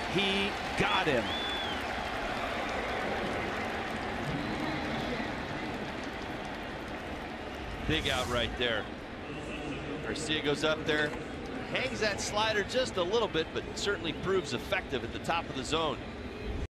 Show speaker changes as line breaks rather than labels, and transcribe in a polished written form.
He got him.
Big out right there. Garcia goes up there, hangs that slider just a little bit, but certainly proves effective at the top of the zone.